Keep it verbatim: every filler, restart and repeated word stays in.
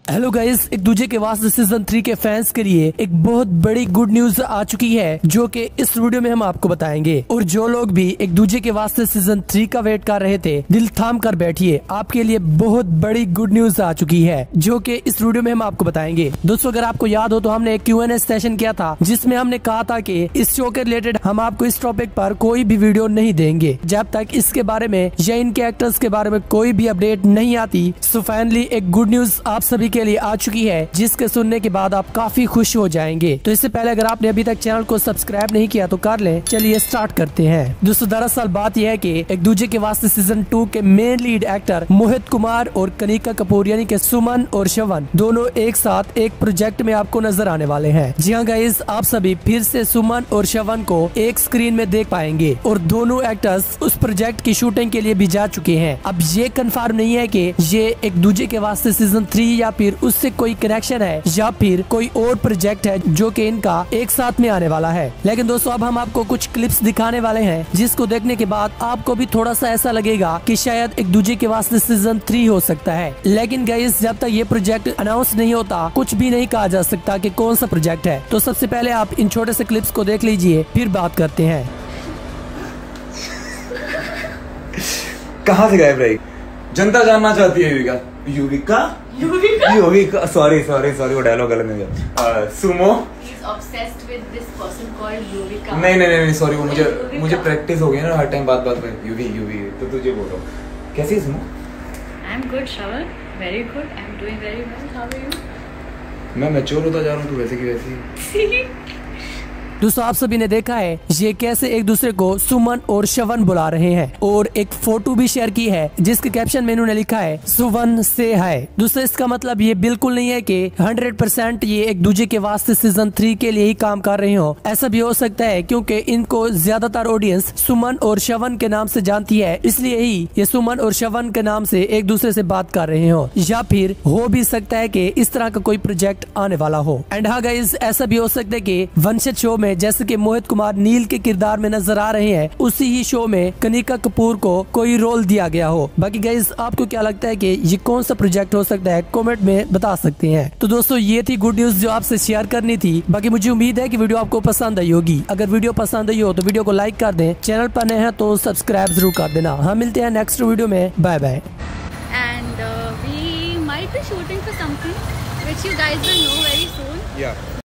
Hello guys, एक Duje Ke Vaaste season three के fans के लिए एक बहुत बड़ी गुड न्यूज आ चुकी है जो कि इस वीडियो में हम आपको बताएंगे। और जो लोग भी एक दूजे के वास्ते सीजन थ्री का वेट कर रहे थे, दिल थाम कर बैठिए, आपके लिए बहुत बड़ी गुड न्यूज आ चुकी है जो कि इस वीडियो में हम आपको बताएंगे। दोस्तों, अगर आपको याद हो तो हमने एक क्यू एंड ए सेशन किया था जिसमें हमने कहा था कि इस शो के रिलेटेड हम आपको इस टॉपिक पर कोई भी वीडियो नहीं देंगे जब तक इसके बारे में या इनके एक्टर्स के बारे में कोई भी अपडेट नहीं आती। सो फाइनली एक गुड न्यूज आप सभी के लिए आ चुकी है जिसके सुनने के बाद आप काफी खुश हो जाएंगे। तो इससे पहले अगर आपने अभी तक चैनल को सब्सक्राइब नहीं किया तो कर लें। चलिए स्टार्ट करते हैं। दोस्तों, दरअसल बात यह है कि एक दूजे के वास्ते सीजन टू के main lead actor Mohit Kumar और कनिका कपूर यानी कि सुमन और श्रवण दोनों एक साथ एक प्रोजेक्ट में आपको नजर आने वाले हैं। जी हाँ गाइस, आप सभी फिर से सुमन और श्रवण को एक स्क्रीन में देख पाएंगे और दोनों एक्टर्स उस प्रोजेक्ट की शूटिंग के लिए भी जा चुके हैं। अब ये कंफर्म नहीं है कि ये एक दूजे के वास्ते सीजन थ्री या फिर उससे कोई कनेक्शन है या फिर कोई और प्रोजेक्ट है जो कि इनका एक साथ में आने वाला है। लेकिन दोस्तों, अब हम आपको कुछ क्लिप्स दिखाने वाले हैं जिसको देखने के बाद आपको भी थोड़ा सा ऐसा लगेगा कि शायद एक दूजे के वास्ते सीजन थ्री हो सकता है। लेकिन गाइस, जब तक ये प्रोजेक्ट अनाउंस नहीं होता कुछ भी नहीं कहा जा सकता कि कौन सा प्रोजेक्ट है। तो सबसे पहले आप इन छोटे से क्लिप्स को देख लीजिए, फिर बात करते हैं। कहाँ से गायब रही? जनता जानना चाहती है। Yuvika Yuvika Yuvika Yuvika sorry sorry sorry वो डायलॉग गलत नहीं गया। Sumo obsessed with this person called Yuvika. नहीं नहीं नहीं सॉरी, वो मुझे मुझे प्रैक्टिस हो गई ना हर टाइम बात बात में युवी युवी, तो तुझे बोल रहा हूँ। कैसी है Sumo? I am good Shravan, very good, I am doing very well. How are you? मैं मैच्योर होता जा रहा हूँ, तू वैसे की वैसी। दोस्तों, आप सभी ने देखा है ये कैसे एक दूसरे को सुमन और श्रवण बुला रहे हैं और एक फोटो भी शेयर की है जिसके कैप्शन में इन्होंने लिखा है सुवन से हाय। दोस्तों, इसका मतलब ये बिल्कुल नहीं है कि हंड्रेड परसेंट ये एक दूजे के वास्ते सीजन थ्री के लिए ही काम कर रहे हो। ऐसा भी हो सकता है क्योंकि इनको ज्यादातर ऑडियंस सुमन और श्रवण के नाम से जानती है, इसलिए ही ये सुमन और श्रवण के नाम से एक दूसरे से बात कर रहे हो। या फिर हो भी सकता है कि इस तरह का कोई प्रोजेक्ट आने वाला हो। एंड हाँ गाइस, ऐसा भी हो सकता है कि वंशज शो में जैसे कि मोहित कुमार नील के किरदार में नजर आ रहे हैं, उसी ही शो में कनिका कपूर को कोई रोल दिया गया हो। बाकी गाइस, आपको क्या लगता है कि ये कौन सा प्रोजेक्ट हो सकता है? कमेंट में बता सकते हैं। तो दोस्तों, ये थी गुड न्यूज जो आपसे शेयर करनी थी। बाकी मुझे उम्मीद है कि वीडियो आपको पसंद आई होगी। अगर वीडियो पसंद आई हो तो वीडियो को लाइक कर दें, चैनल पर नए हैं तो सब्सक्राइब जरूर कर देना। हम मिलते हैं नेक्स्ट वीडियो में। Bye bye. And uh, we might be shooting for something which you guys will know very soon. Yeah.